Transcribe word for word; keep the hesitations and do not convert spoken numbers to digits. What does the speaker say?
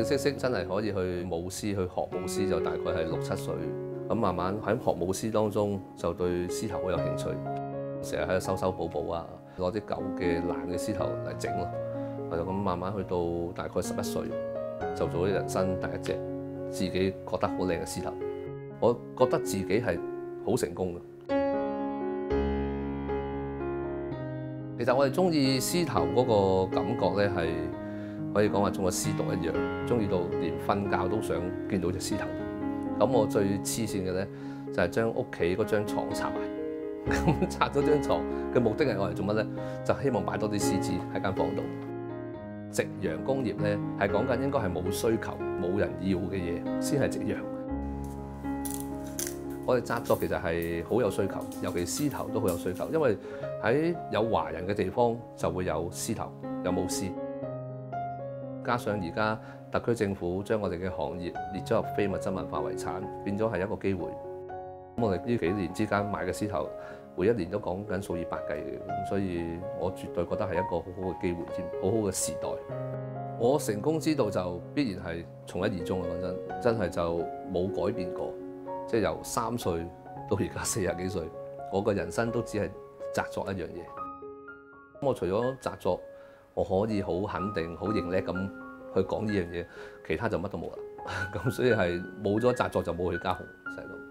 正式式真係可以去舞獅，去學舞獅就大概係六七歲。咁慢慢喺學舞獅當中就對獅頭好有興趣，成日喺度修修補補啊，攞啲舊嘅爛嘅獅頭嚟整咯。係咁慢慢去到大概十一歲，就做咗人生第一隻自己覺得好靚嘅獅頭。我覺得自己係好成功嘅。其實我哋中意獅頭嗰個感覺咧，係可以講話中咗獅毒一樣，中意到連瞓覺都想見到隻獅頭。咁我最黐線嘅咧，就係將屋企嗰張牀拆埋。咁拆咗張床嘅目的係我嚟做乜咧？就希望擺多啲獅子喺間房度。夕陽工業咧係講緊應該係冇需求、冇人要嘅嘢先係夕陽。我哋紮作其實係好有需求，尤其獅頭都好有需求，因為喺有華人嘅地方就會有獅頭，有舞獅。加上而家特區政府將我哋嘅行業列咗入非物質文化遺產，變咗係一個機會。咁我哋呢幾年之間買嘅獅頭，每一年都講緊數以百計嘅，咁所以我絕對覺得係一個好好嘅機會添，好好嘅時代。我成功之道就必然係從一而終啊！講真，真係就冇改變過，即係由三歲到而家四十幾歲，我個人生都只係紮作一樣嘢。咁我除咗紮作，我可以好肯定、好認叻咁去講呢樣嘢，其他就乜都冇啦。咁所以係冇咗紮作就冇去家紅細路。